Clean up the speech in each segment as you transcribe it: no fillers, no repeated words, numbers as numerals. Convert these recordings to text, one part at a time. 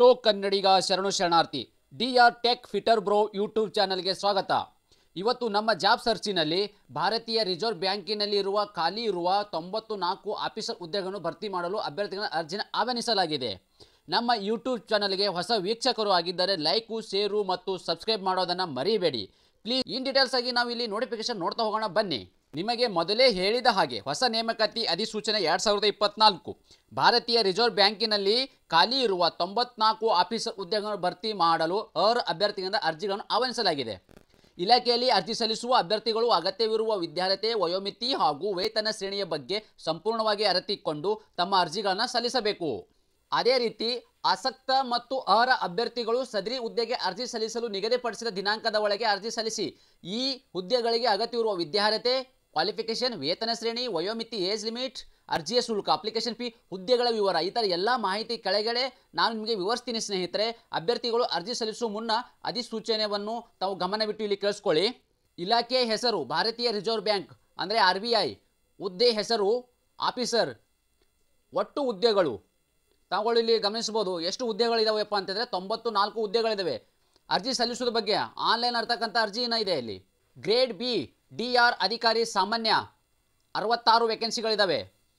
Hello ಕನ್ನಡಿಗ ಶರಣು ಶರಣಾರ್ಥಿ DR tech fitter bro YouTube ಚಾನಲ್ಗೆ ಸ್ವಾಗತ. ಇವತ್ತು ನಮ್ಮ ಜಾಬ್ ಸರ್ಚಿನಲ್ಲಿ ಭಾರತೀಯ ರಿಸರ್ವ್ ಬ್ಯಾಂಕಿನಲ್ಲಿ ಇರುವ ಖಾಲಿ ಇರುವ 94 ಆಫೀಸರ್ ಹುದ್ದೆಗಳನ್ನು ಭರ್ತಿ ಮಾಡಲು ಅಭ್ಯರ್ಥಿಗಳ ಅರ್ಜಿನ ಆಹ್ವಾನಿಸಲಾಗಿದೆ. ನಮ್ಮ ಯೂಟ್ಯೂಬ್ ಚಾನಲ್ಗೆ ಹೊಸ ವೀಕ್ಷಕರು ಆಗಿದ್ದರೆ ಲೈಕು, ಶೇರು ಮತ್ತು ಸಬ್ಸ್ಕ್ರೈಬ್ ಮಾಡೋದನ್ನು ಮರಿಬೇಡಿ ಪ್ಲೀಸ್. ಇನ್ ಡೀಟೇಲ್ಸ್ ಆಗಿ ನಾವು ಇಲ್ಲಿ ನೋಟಿಫಿಕೇಶನ್ ನೋಡ್ತಾ ಹೋಗೋಣ ಬನ್ನಿ. ನಿಮಗೆ ಮೊದಲೇ ಹೇಳಿದ ಹಾಗೆ ಹೊಸ ನೇಮಕಾತಿ ಅಧಿಸೂಚನೆ 2024 ಭಾರತೀಯ ರಿಸರ್ವ್ ಬ್ಯಾಂಕಿನಲ್ಲಿ ಖಾಲಿ ಇರುವ 94 ಆಫೀಸರ್ ಹುದ್ದೆಗಳನ್ನು ಭರ್ತಿ ಮಾಡಲು ಅಭ್ಯರ್ಥಿಗಳಿಂದ ಅರ್ಜಿಗಳನ್ನು ಆಹ್ವಾನಿಸಲಾಗಿದೆ. ಇಲಾಖೆಯಲ್ಲಿ ಅರ್ಜಿ ಸಲ್ಲಿಸುವ ಅಭ್ಯರ್ಥಿಗಳು ಅಗತ್ಯವಿರುವ ವಿದ್ಯಾರ್ಹತೆ, ವಯೋಮಿತಿ ಹಾಗೂ ವೇತನ ಶ್ರೇಣಿಯ ಬಗ್ಗೆ ಸಂಪೂರ್ಣವಾಗಿ ಅರಿತುಕೊಂಡು ತಮ್ಮ ಅರ್ಜಿಗಳನ್ನು ಸಲ್ಲಿಸಬೇಕು. ಅದೇ ರೀತಿ ಆಸಕ್ತ ಮತ್ತು ಅರ್ಹ ಅಭ್ಯರ್ಥಿಗಳು ಸದರಿ ಹುದ್ದೆಗೆ ಅರ್ಜಿ ಸಲ್ಲಿಸಲು ನಿಗದಿಪಡಿಸಿದ ದಿನಾಂಕದ ಒಳಗೆ ಅರ್ಜಿ ಸಲ್ಲಿಸಿ. ಈ ಹುದ್ದೆಗಳಿಗೆ ಅಗತ್ಯವಿರುವ ವಿದ್ಯಾರ್ಹತೆ, ಕ್ವಾಲಿಫಿಕೇಶನ್, ವೇತನ ಶ್ರೇಣಿ, ವಯೋಮಿತಿ, ಏಜ್ ಲಿಮಿಟ್, ಅರ್ಜಿಯ ಶುಲ್ಕ, ಅಪ್ಲಿಕೇಶನ್ ಫೀ, ಹುದ್ದೆಗಳ ವಿವರ ಈ ಥರ ಎಲ್ಲ ಮಾಹಿತಿ ಕೆಳಗಡೆ ನಾನು ನಿಮಗೆ ವಿವರಿಸ್ತೀನಿ ಸ್ನೇಹಿತರೆ. ಅಭ್ಯರ್ಥಿಗಳು ಅರ್ಜಿ ಸಲ್ಲಿಸುವ ಮುನ್ನ ಅಧಿಸೂಚನೆಯನ್ನು ತಾವು ಗಮನವಿಟ್ಟು ಇಲ್ಲಿ ಕೇಳಿಸ್ಕೊಳ್ಳಿ. ಇಲಾಖೆಯ ಹೆಸರು ಭಾರತೀಯ ರಿಸರ್ವ್ ಬ್ಯಾಂಕ್ ಅಂದರೆ RBI. ಹುದ್ದೆ ಹೆಸರು ಆಫೀಸರ್. ಒಟ್ಟು ಹುದ್ದೆಗಳು ತಾವುಗಳು ಇಲ್ಲಿ ಗಮನಿಸಬಹುದು. ಎಷ್ಟು ಹುದ್ದೆಗಳಿದಾವೆಪ್ಪ ಅಂತಂದರೆ 94 ಹುದ್ದೆಗಳಿದ್ದಾವೆ. ಅರ್ಜಿ ಸಲ್ಲಿಸೋದ್ರ ಬಗ್ಗೆ ಆನ್ಲೈನ್ ಇರ್ತಕ್ಕಂಥ ಅರ್ಜಿನ ಇದೆ ಇಲ್ಲಿ. ಗ್ರೇಡ್ ಬಿ DR ಅಧಿಕಾರಿ ಸಾಮಾನ್ಯ 66 ವೇಕೆನ್ಸಿಗಳಿದ್ದಾವೆ.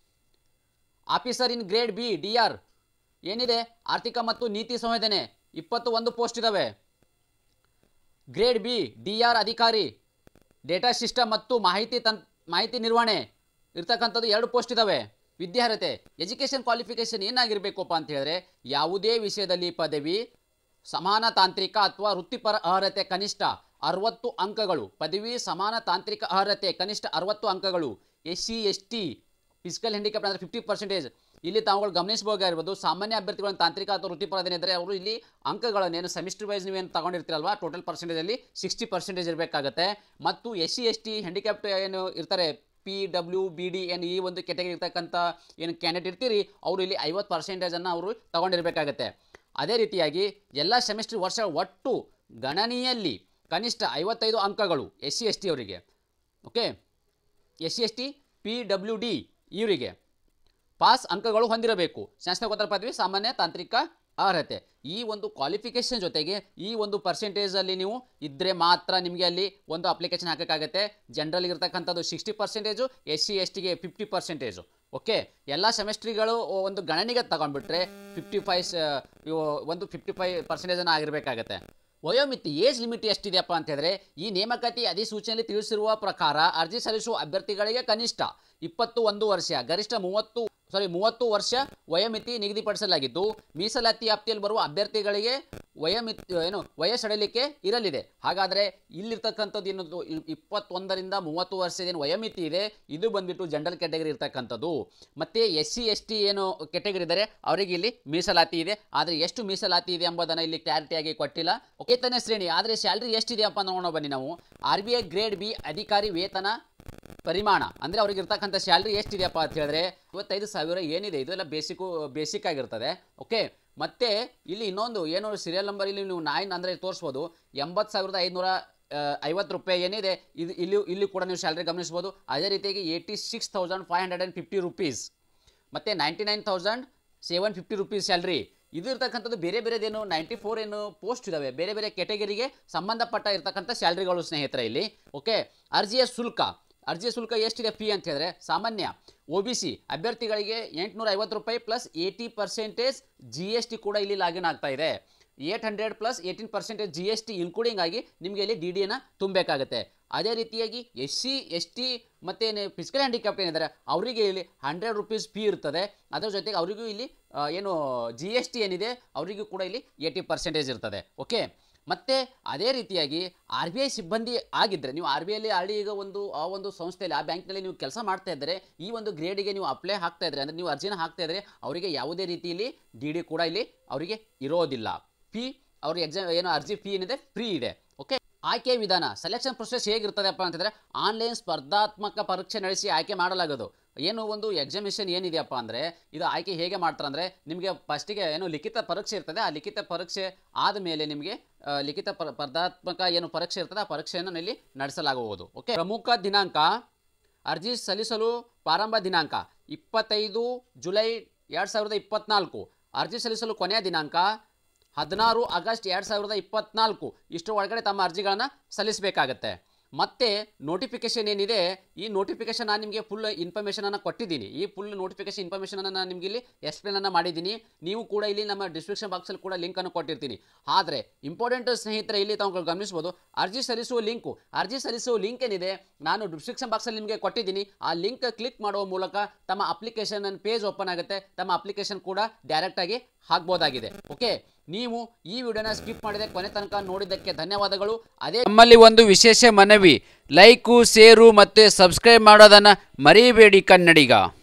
Officer in grade B DR ಏನಿದೆ ಆರ್ಥಿಕ ಮತ್ತು ನೀತಿ ಸಂವೇದನೆ 21 ಪೋಸ್ಟ್ ಇದ್ದಾವೆ. ಗ್ರೇಡ್ ಬಿ DR ಅಧಿಕಾರಿ ಡೇಟಾ ಸಿಸ್ಟಮ್ ಮತ್ತು ಮಾಹಿತಿ ನಿರ್ವಹಣೆ ಇರ್ತಕ್ಕಂಥದ್ದು 2 ಪೋಸ್ಟ್ ಇದ್ದಾವೆ. ವಿದ್ಯಾರ್ಹತೆ ಎಜುಕೇಷನ್ ಕ್ವಾಲಿಫಿಕೇಷನ್ ಏನಾಗಿರಬೇಕಪ್ಪ ಅಂತ ಹೇಳಿದ್ರೆ ಯಾವುದೇ ವಿಷಯದಲ್ಲಿ ಪದವಿ, ಸಮಾನ ತಾಂತ್ರಿಕ ಅಥವಾ ವೃತ್ತಿಪರ ಅರ್ಹತೆ ಕನಿಷ್ಠ 60 ಅಂಕಗಳು. ಪದವಿ, ಸಮಾನ ತಾಂತ್ರಿಕ ಅರ್ಹತೆ ಕನಿಷ್ಠ 60 ಅಂಕಗಳು. SC ST ಫಿಸಿಕಲ್ ಹ್ಯಾಂಡಿಕ್ಯಾಪ್ ಅಂದರೆ 50%. ಇಲ್ಲಿ ತಾವುಗಳು ಗಮನಿಸಬಹುದಾಗಿರ್ಬೋದು. ಸಾಮಾನ್ಯ ಅಭ್ಯರ್ಥಿಗಳನ್ನು ತಾಂತ್ರಿಕ ಅಥವಾ ವೃತ್ತಿಪರದೇನೆ ಇದ್ದರೆ ಅವರು ಇಲ್ಲಿ ಅಂಕಗಳನ್ನೇನು ಸೆಮಿಸ್ಟರ್ ವೈಸ್ ನೀವೇನು ತಗೊಂಡಿರ್ತೀರಲ್ವಾ ಟೋಟಲ್ ಪರ್ಸೆಂಟೇಜಲ್ಲಿ 60% ಇರಬೇಕಾಗತ್ತೆ. ಮತ್ತು SC ST ಹ್ಯಾಂಡಿಕ್ಯಾಪ್ಟ್ ಏನು ಇರ್ತಾರೆ PWBD ಏನು ಈ ಒಂದು ಕೆಟಗರಿ ಇರ್ತಕ್ಕಂಥ ಏನು ಕ್ಯಾಂಡಿಡೇಟ್ ಇರ್ತೀರಿ ಅವರು ಇಲ್ಲಿ 50% ಅವರು ತಗೊಂಡಿರಬೇಕಾಗತ್ತೆ. ಅದೇ ರೀತಿಯಾಗಿ ಎಲ್ಲ ಸೆಮಿಸ್ಟರ್ ವರ್ಷ ಒಟ್ಟು ಗಣನೆಯಲ್ಲಿ ಕನಿಷ್ಠ 55 ಅಂಕಗಳು SC ST ಅವರಿಗೆ. ಓಕೆ, SC ST PWD ಇವರಿಗೆ ಪಾಸ್ ಅಂಕಗಳು ಹೊಂದಿರಬೇಕು. ಸ್ನಾತಕೋತ್ತರ ಪದವಿ, ಸಾಮಾನ್ಯ ತಾಂತ್ರಿಕ ಅರ್ಹತೆ ಈ ಒಂದು ಕ್ವಾಲಿಫಿಕೇಷನ್ ಜೊತೆಗೆ ಈ ಒಂದು ಪರ್ಸೆಂಟೇಜಲ್ಲಿ ನೀವು ಇದ್ದರೆ ಮಾತ್ರ ನಿಮಗೆ ಅಲ್ಲಿ ಒಂದು ಅಪ್ಲಿಕೇಶನ್ ಹಾಕೋಕ್ಕಾಗತ್ತೆ. ಜನರಲ್ಗೆ ಇರ್ತಕ್ಕಂಥದ್ದು 60%, SC STಗೆ 50%. ಓಕೆ, ಎಲ್ಲ ಸೆಮಿಸ್ಟ್ರಿಗಳು ಒಂದು ಗಣನೆಗೆ ತಗೊಂಡ್ಬಿಟ್ರೆ 55% ಆಗಿರಬೇಕಾಗತ್ತೆ. ವಯೋಮಿತಿ ಏಜ್ ಲಿಮಿಟ್ ಎಷ್ಟಿದೆಯಪ್ಪ ಅಂತ ಹೇಳಿದ್ರೆ ಈ ನೇಮಕಾತಿ ಅಧಿಸೂಚನೆಯಲ್ಲಿ ತಿಳಿಸಿರುವ ಪ್ರಕಾರ ಅರ್ಜಿ ಸಲ್ಲಿಸುವ ಅಭ್ಯರ್ಥಿಗಳಿಗೆ ಕನಿಷ್ಠ 21 ವರ್ಷ, ಗರಿಷ್ಠ 30 ವರ್ಷ ವಯೋಮಿತಿ ನಿಗದಿಪಡಿಸಲಾಗಿದ್ದು ಮೀಸಲಾತಿ ವ್ಯಾಪ್ತಿಯಲ್ಲಿ ಬರುವ ಅಭ್ಯರ್ಥಿಗಳಿಗೆ ವಯಸ್ಸಡಲಿಕೆ ಇರಲಿದೆ. ಹಾಗಾದರೆ ಇಲ್ಲಿರ್ತಕ್ಕಂಥದ್ದು ಏನದು 21ರಿಂದ 30 ವರ್ಷದ ವಯೋಮಿತಿ ಇದೆ, ಇದು ಬಂದ್ಬಿಟ್ಟು ಜನರಲ್ ಕ್ಯಾಟಗರಿ ಇರ್ತಕ್ಕಂಥದ್ದು. ಮತ್ತು SC ST ಏನು ಕೆಟಗರಿ ಇದ್ದಾರೆ ಅವರಿಗೆ ಇಲ್ಲಿ ಮೀಸಲಾತಿ ಇದೆ. ಆದರೆ ಎಷ್ಟು ಮೀಸಲಾತಿ ಇದೆ ಎಂಬುದನ್ನು ಇಲ್ಲಿ ಕ್ಲಾರಿಟಿಯಾಗಿ ಕೊಟ್ಟಿಲ್ಲ. ವೇತನ ಶ್ರೇಣಿ ಆದರೆ ಸ್ಯಾಲ್ರಿ ಎಷ್ಟಿದೆಯಪ್ಪ ನೋಡೋಣ ಬನ್ನಿ ನಾವು. RBI ಗ್ರೇಡ್ ಬಿ ಅಧಿಕಾರಿ ವೇತನ ಪರಿಮಾಣ ಅಂದರೆ ಅವ್ರಿಗೆ ಇರ್ತಕ್ಕಂಥ ಸ್ಯಾಲ್ರಿ ಎಷ್ಟಿದೆಯಪ್ಪ ಅಂತ ಹೇಳಿದ್ರೆ 25,000 ಏನಿದೆ ಇದೆಲ್ಲ ಬೇಸಿಕ್ ಆಗಿರ್ತದೆ. ಓಕೆ, ಮತ್ತೆ ಇಲ್ಲಿ ಇನ್ನೊಂದು ಏನು ಸೀರಿಯಲ್ ನಂಬರ್ ಇಲ್ಲಿ ನೀವು 9 ಅಂದರೆ ತೋರಿಸ್ಬೋದು. 80,550 ರೂಪಾಯಿ ಏನಿದೆ ಇಲ್ಲಿ ಕೂಡ ನೀವು ಸ್ಯಾಲ್ರಿ ಗಮನಿಸ್ಬೋದು. ಅದೇ ರೀತಿಯಾಗಿ 86,550 ರೂಪೀಸ್ ಮತ್ತು 99,750 ರೂಪೀಸ್ ಸ್ಯಾಲ್ರಿ ಇದು ಇರ್ತಕ್ಕಂಥದ್ದು. ಬೇರೆ ಬೇರೆದೇನು 94 ಏನು ಪೋಸ್ಟ್ ಇದ್ದಾವೆ, ಬೇರೆ ಬೇರೆ ಕೆಟಗರಿಗೆ ಸಂಬಂಧಪಟ್ಟ ಇರ್ತಕ್ಕಂಥ ಸ್ಯಾಲ್ರಿಗಳು ಸ್ನೇಹಿತರೆ ಇಲ್ಲಿ. ಓಕೆ, ಅರ್ಜಿಯ ಶುಲ್ಕ ಎಷ್ಟಿದೆ ಫೀ ಅಂತ ಹೇಳಿದ್ರೆ ಸಾಮಾನ್ಯ OBC ಅಭ್ಯರ್ಥಿಗಳಿಗೆ 850 ರೂಪಾಯಿ ಪ್ಲಸ್ 80% GST ಕೂಡ ಇಲ್ಲಿ ಲಾಗಿನ್ ಆಗ್ತಾ ಇದೆ. 800 ಪ್ಲಸ್ 18% GST ಇನ್ಕ್ಲೂಡಿಂಗ್ ಆಗಿ ನಿಮಗೆ ಇಲ್ಲಿ DDಯನ್ನು ತುಂಬಬೇಕಾಗುತ್ತೆ. ಅದೇ ರೀತಿಯಾಗಿ SC ST ಮತ್ತು ಫಿಸಿಕಲ್ ಹ್ಯಾಂಡಿಕ್ಯಾಪ್ಟ್ ಏನಿದ್ದಾರೆ ಅವರಿಗೆ ಇಲ್ಲಿ 100 ರೂಪೀಸ್ ಫೀ ಇರ್ತದೆ. ಅದರ ಜೊತೆಗೆ ಅವರಿಗೂ ಇಲ್ಲಿ ಏನು GST ಏನಿದೆ ಅವರಿಗೂ ಕೂಡ ಇಲ್ಲಿ 80% ಇರ್ತದೆ. ಓಕೆ, ಮತ್ತು ಅದೇ ರೀತಿಯಾಗಿ RBI ಸಿಬ್ಬಂದಿ ಆಗಿದ್ದರೆ ನೀವು RBIಯಲ್ಲಿ ಆಲ್ರೆಡಿ ಈಗ ಆ ಒಂದು ಸಂಸ್ಥೆಯಲ್ಲಿ ಆ ಬ್ಯಾಂಕ್ನಲ್ಲಿ ನೀವು ಕೆಲಸ ಮಾಡ್ತಾ ಇದ್ದರೆ ಈ ಒಂದು ಗ್ರೇಡಿಗೆ ನೀವು ಅಪ್ಲೈ ಆಗ್ತಾ ಇದ್ದರೆ ಅಂದರೆ ನೀವು ಅರ್ಜಿನ ಹಾಕ್ತಾ ಇದ್ದರೆ ಅವರಿಗೆ ಯಾವುದೇ ರೀತಿಯಲ್ಲಿ DD ಕೂಡ ಇಲ್ಲಿ ಅವರಿಗೆ ಇರೋದಿಲ್ಲ. ಫೀ ಅವ್ರ ಏನು ಅರ್ಜಿ ಫೀ ಏನಿದೆ ಫ್ರೀ ಇದೆ. ಓಕೆ, ಆಯ್ಕೆ ವಿಧಾನ ಸೆಲೆಕ್ಷನ್ ಪ್ರೊಸೆಸ್ ಹೇಗಿರ್ತದೆಪ್ಪ ಅಂತಂದರೆ ಆನ್ಲೈನ್ ಸ್ಪರ್ಧಾತ್ಮಕ ಪರೀಕ್ಷೆ ನಡೆಸಿ ಆಯ್ಕೆ ಮಾಡಲಾಗೋದು. ಏನು ಒಂದು ಎಕ್ಸಾಮಿನೇಷನ್ ಏನಿದೆಯಪ್ಪ ಅಂದರೆ ಇದು ಆಯ್ಕೆ ಹೇಗೆ ಮಾಡ್ತಾರೆ ಅಂದರೆ ನಿಮಗೆ ಫಸ್ಟಿಗೆ ಏನು ಲಿಖಿತ ಪರೀಕ್ಷೆ ಇರ್ತದೆ. ಆ ಲಿಖಿತ ಪರೀಕ್ಷೆ ಆದಮೇಲೆ ನಿಮಗೆ ಲಿಖಿತ ಸ್ಪರ್ಧಾತ್ಮಕ ಏನು ಪರೀಕ್ಷೆ ಇರ್ತದೆ ಆ ಪರೀಕ್ಷೆಯನ್ನು ಇಲ್ಲಿ ನಡೆಸಲಾಗುವುದು. ಓಕೆ, ಪ್ರಮುಖ ದಿನಾಂಕ ಅರ್ಜಿ ಸಲ್ಲಿಸಲು ಪ್ರಾರಂಭ ದಿನಾಂಕ 25 ಜುಲೈ 2024. ಅರ್ಜಿ ಸಲ್ಲಿಸಲು ಕೊನೆಯ ದಿನಾಂಕ 16 ಆಗಸ್ಟ್ 2024 ಇಷ್ಟರ ಒಳಗಡೆ ತಮ್ಮ ಅರ್ಜಿಗಳನ್ನು ಸಲ್ಲಿಸಬೇಕಾಗತ್ತೆ. ಮತ್ತೆ ನೋಟಿಫಿಕೇಶನ್ ಏನಿದೆ, ಈ ನೋಟಿಫಿಕೇಶನ್ ನಾನು ನಿಮಗೆ ಫುಲ್ ಇನ್ಫಾರ್ಮೇಷನನ್ನು ಕೊಟ್ಟಿದ್ದೀನಿ. ಈ ಫುಲ್ ನೋಟಿಫಿಕೇಶನ್ ಇನ್ಫಾರ್ಮೇಷನನ್ನು ನಾನು ನಿಮಗೆ ಇಲ್ಲಿ ಎಕ್ಸ್ಪ್ಲೇನನ್ನು ಮಾಡಿದ್ದೀನಿ. ನೀವು ಕೂಡ ಇಲ್ಲಿ ನಮ್ಮ ಡಿಸ್ಕ್ರಿಪ್ಷನ್ ಬಾಕ್ಸಲ್ಲಿ ಕೂಡ ಲಿಂಕನ್ನು ಕೊಟ್ಟಿರ್ತೀನಿ. ಆದರೆ ಇಂಪಾರ್ಟೆಂಟ್ ಸ್ನೇಹಿತರೆ, ಇಲ್ಲಿ ತಾವು ಗಮನಿಸ್ಬೋದು, ಅರ್ಜಿ ಸಲ್ಲಿಸುವ ಲಿಂಕ್ ಏನಿದೆ ನಾನು ಡಿಸ್ಕ್ರಿಪ್ಷನ್ ಬಾಕ್ಸಲ್ಲಿ ನಿಮಗೆ ಕೊಟ್ಟಿದ್ದೀನಿ. ಆ ಲಿಂಕ್ ಕ್ಲಿಕ್ ಮಾಡುವ ಮೂಲಕ ತಮ್ಮ ಅಪ್ಲಿಕೇಶನ್ ಪೇಜ್ ಓಪನ್ ಆಗುತ್ತೆ. ತಮ್ಮ ಅಪ್ಲಿಕೇಶನ್ ಕೂಡ ಡೈರೆಕ್ಟಾಗಿ ಹಾಕ್ಬೋದಾಗಿದೆ. ಓಕೆ, ನೀವು ಈ ವಿಡಿಯೋನ ಸ್ಕಿಪ್ ಮಾಡಿದೆ ಕೊನೆ ತನಕ ನೋಡಿದ್ದಕ್ಕೆ ಧನ್ಯವಾದಗಳು. ಅದೇ ನಮ್ಮಲ್ಲಿ ಒಂದು ವಿಶೇಷ ಮನವಿ, ಲೈಕು, ಶೇರು ಮತ್ತು ಸಬ್ಸ್ಕ್ರೈಬ್ ಮಾಡೋದನ್ನು ಮರಿಬೇಡಿ ಕನ್ನಡಿಗ.